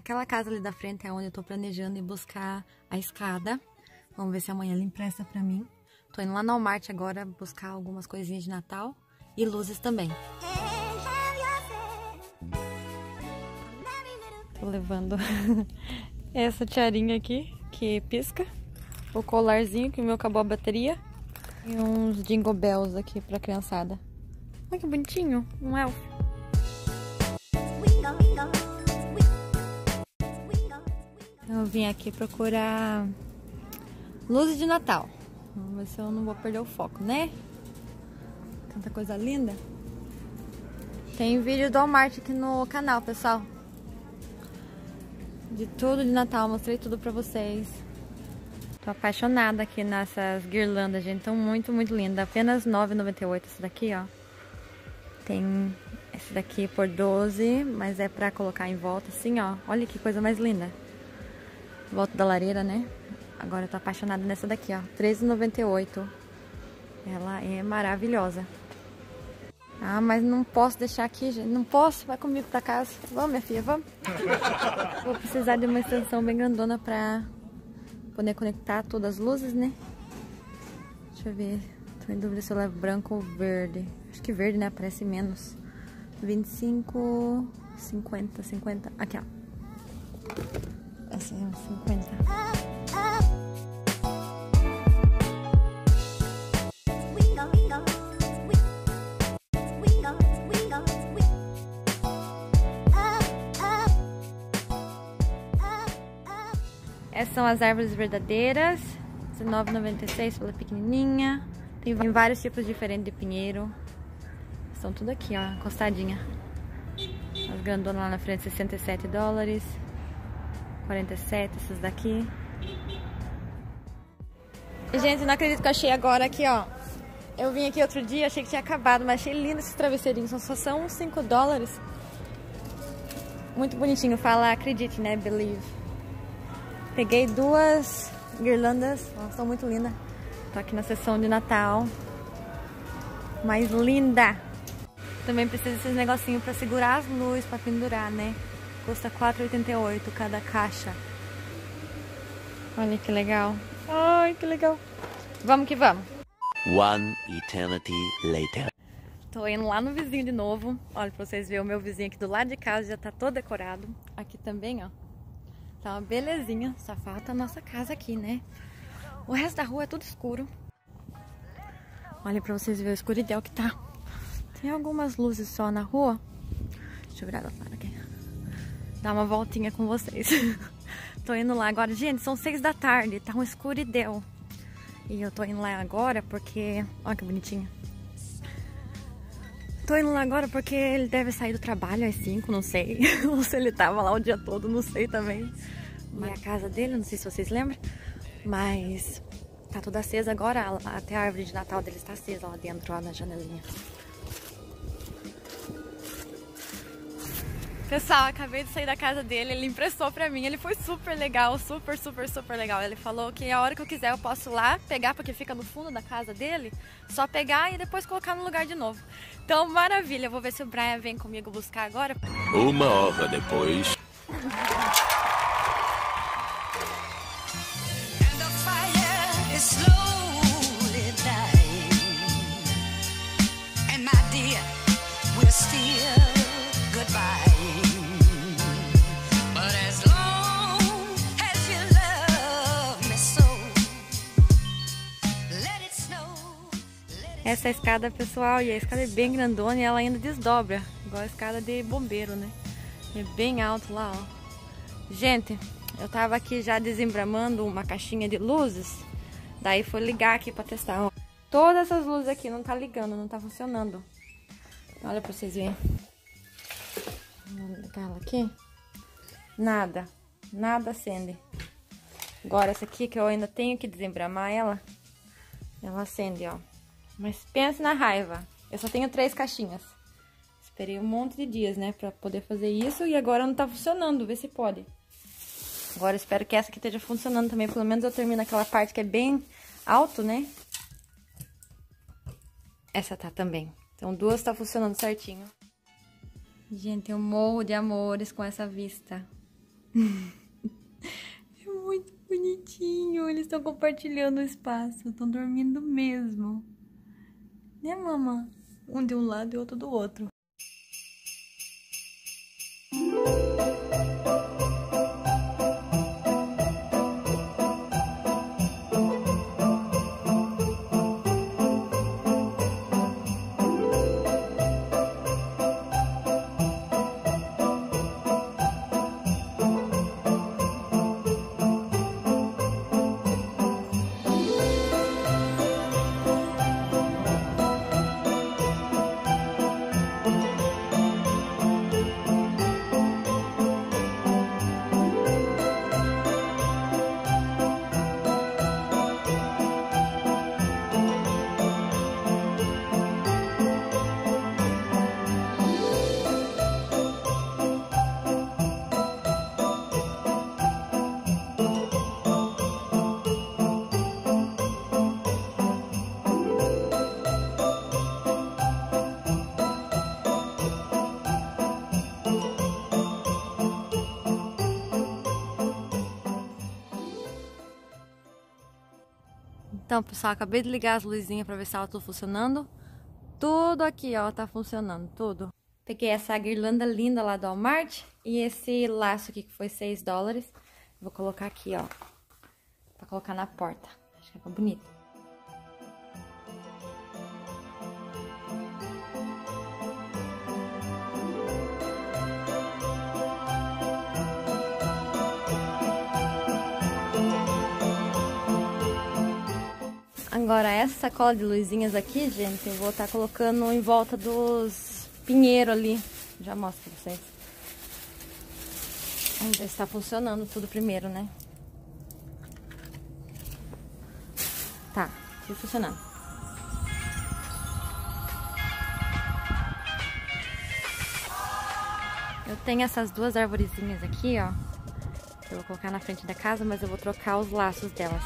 Aquela casa ali da frente é onde eu tô planejando ir buscar a escada. Vamos ver se amanhã ele empresta pra mim. Tô indo lá no Walmart agora buscar algumas coisinhas de Natal e luzes também. Tô levando essa tiarinha aqui, que pisca. O colarzinho, que o meu acabou a bateria. E uns Jingle Bells aqui pra criançada. Olha que bonitinho, um elfo. Eu vim aqui procurar luzes de Natal. Vamos ver se eu não vou perder o foco, né? Tanta coisa linda. Tem vídeo do Walmart aqui no canal, pessoal. De tudo de Natal, mostrei tudo pra vocês. Tô apaixonada aqui nessas guirlandas, gente. Estão muito, muito lindas. Apenas R$ 9,98 essa daqui, ó. Tem esse daqui por 12, mas é pra colocar em volta assim, ó. Olha que coisa mais linda. Volta da lareira, né? Agora eu tô apaixonada nessa daqui, ó. R$ 13,98. Ela é maravilhosa. Ah, mas não posso deixar aqui, gente. Não posso. Vai comigo pra casa. Vamos, minha filha, vamos. Vou precisar de uma extensão bem grandona pra poder conectar todas as luzes, né? Deixa eu ver. Tô em dúvida se eu levo branco ou verde. Acho que verde, né? Aparece menos. 25, 50, 50. Aqui, ó. Essa é 50. Essas são as árvores verdadeiras. R$19,96 pela pequenininha. Tem vários tipos diferentes de pinheiro. Estão tudo aqui, ó, encostadinha. As grandonas lá na frente, $67. 47, essas daqui. Gente, não acredito que eu achei agora aqui, ó. Eu vim aqui outro dia, achei que tinha acabado, mas achei lindo esses travesseirinhos. Só são uns $5. Muito bonitinho, fala acredite, né? Believe. Peguei duas guirlandas, elas são muito lindas. Tô aqui na sessão de Natal. Mais linda! Também precisa desses negocinhos pra segurar as luzes, pra pendurar, né? Custa R$4,88 cada caixa. Olha que legal. Ai, que legal. Vamos que vamos. One eternity later. Tô indo lá no vizinho de novo. Olha, pra vocês verem, o meu vizinho aqui do lado de casa já tá todo decorado. Aqui também, ó. Tá uma belezinha. Só falta a nossa casa aqui, né? O resto da rua é tudo escuro. Olha pra vocês verem o escuridão que tá. Tem algumas luzes só na rua. Deixa eu virar do lado aqui. Dar uma voltinha com vocês. Tô indo lá agora. Gente, são 6 da tarde. Tá um escuridão. E eu tô indo lá agora porque... Olha que bonitinho. Tô indo lá agora porque ele deve sair do trabalho às 5, não sei. Ou se ele tava lá o dia todo, não sei também. E a casa dele, não sei se vocês lembram. Mas tá toda acesa agora. Até a árvore de Natal dele está acesa lá dentro, lá na janelinha. Pessoal, acabei de sair da casa dele, ele emprestou pra mim, ele foi super legal, super, super, super legal. Ele falou que a hora que eu quiser eu posso ir lá pegar, porque fica no fundo da casa dele, só pegar e depois colocar no lugar de novo. Então, maravilha, eu vou ver se o Brian vem comigo buscar agora. 1 hora depois. Essa é a escada, pessoal, e a escada é bem grandona e ela ainda desdobra, igual a escada de bombeiro, né? É bem alto lá, ó. Gente, eu tava aqui já desembramando uma caixinha de luzes, daí foi ligar aqui pra testar, ó. Todas essas luzes aqui não tá ligando, não tá funcionando. Olha pra vocês verem. Vou ligar ela aqui. Nada, nada acende. Agora essa aqui que eu ainda tenho que desembramar ela acende, ó. Mas pense na raiva. Eu só tenho 3 caixinhas. Esperei um monte de dias, né, pra poder fazer isso. E agora não tá funcionando. Vê se pode. Agora eu espero que essa aqui esteja funcionando também. Pelo menos eu termino aquela parte que é bem alto, né? Essa tá também. Então 2 tá funcionando certinho. Gente, eu morro de amores com essa vista. É muito bonitinho. Eles estão compartilhando o espaço. Estão dormindo mesmo. Né, mamãe? Um de um lado e outro do outro. Então, pessoal, acabei de ligar as luzinhas pra ver se ela tá funcionando. Tudo aqui, ó, tá funcionando, tudo. Peguei essa guirlanda linda lá do Walmart e esse laço aqui que foi $6. Vou colocar aqui, ó, pra colocar na porta. Acho que fica bonito. Agora, essa sacola de luzinhas aqui, gente, eu vou estar colocando em volta dos pinheiros ali. Já mostro pra vocês. Vamos ver se tá funcionando tudo primeiro, né? Tá, tudo funcionando. Eu tenho essas duas arvorezinhas aqui, ó. Eu vou colocar na frente da casa, mas eu vou trocar os laços delas.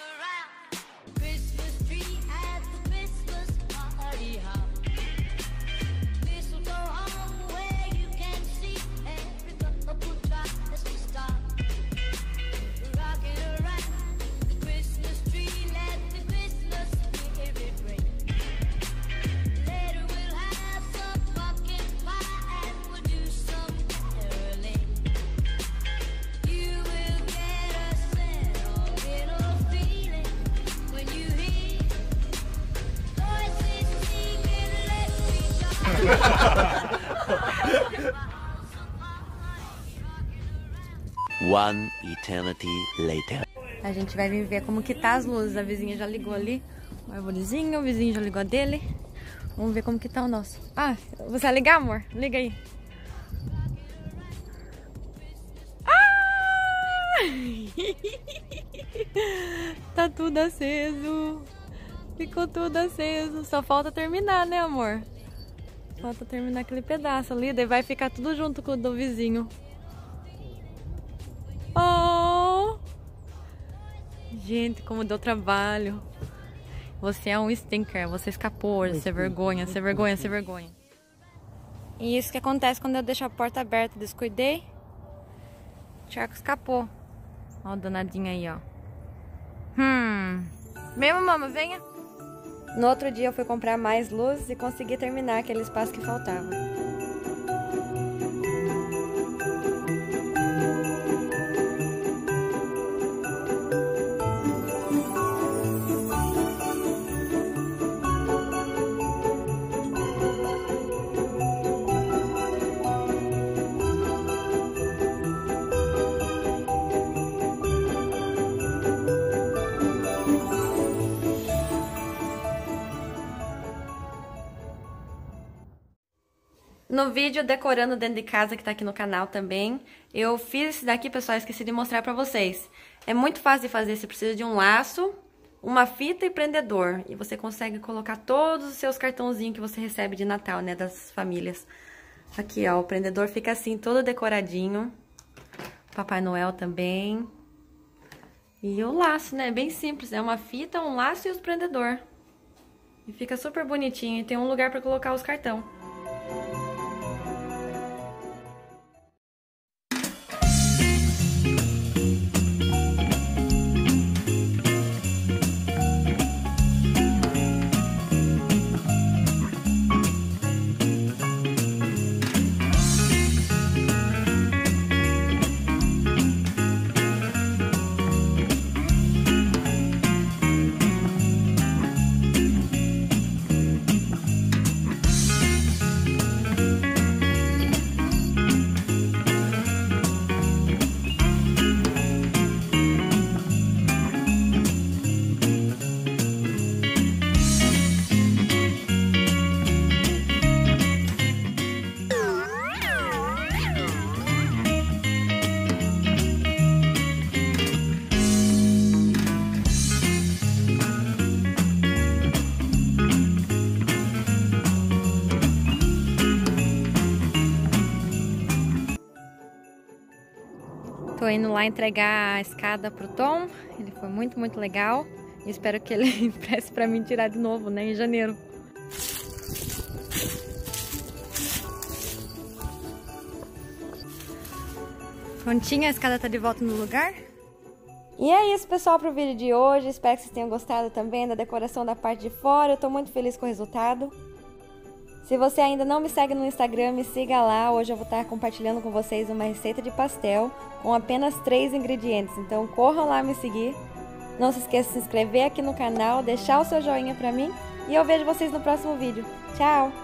One eternity later. A gente vai vir ver como que tá as luzes. A vizinha já ligou ali o arvorezinho, o vizinho já ligou a dele. Vamos ver como que tá o nosso. Ah, você vai ligar, amor? Liga aí. Ah! Tá tudo aceso. Ficou tudo aceso. Só falta terminar, né, amor? Falta terminar aquele pedaço ali. Daí vai ficar tudo junto com o do vizinho. Oh! Gente, como deu trabalho. Você é um stinker. Você escapou. Você é vergonha, você é vergonha, você é vergonha. E isso que acontece quando eu deixo a porta aberta. Descuidei. O Thiago escapou. Ó, o danadinho aí, ó. Mesmo, mama, venha. No outro dia eu fui comprar mais luzes e consegui terminar aquele espaço que faltava. No vídeo decorando dentro de casa, que tá aqui no canal também, eu fiz esse daqui, pessoal, esqueci de mostrar pra vocês. É muito fácil de fazer, você precisa de um laço, uma fita e prendedor. E você consegue colocar todos os seus cartãozinhos que você recebe de Natal, né, das famílias. Aqui, ó, o prendedor fica assim, todo decoradinho. Papai Noel também. E o laço, né, bem simples, é uma fita, um laço e os prendedor. E fica super bonitinho e tem um lugar pra colocar os cartões. Tô indo lá entregar a escada pro Tom. Ele foi muito, muito legal. E espero que ele empreste pra mim tirar de novo, né, em janeiro. Prontinha, a escada tá de volta no lugar. E é isso, pessoal, pro vídeo de hoje. Espero que vocês tenham gostado também da decoração da parte de fora. Eu tô muito feliz com o resultado. Se você ainda não me segue no Instagram, me siga lá. Hoje eu vou estar compartilhando com vocês uma receita de pastel com apenas 3 ingredientes. Então corram lá me seguir. Não se esqueça de se inscrever aqui no canal, deixar o seu joinha pra mim. E eu vejo vocês no próximo vídeo. Tchau!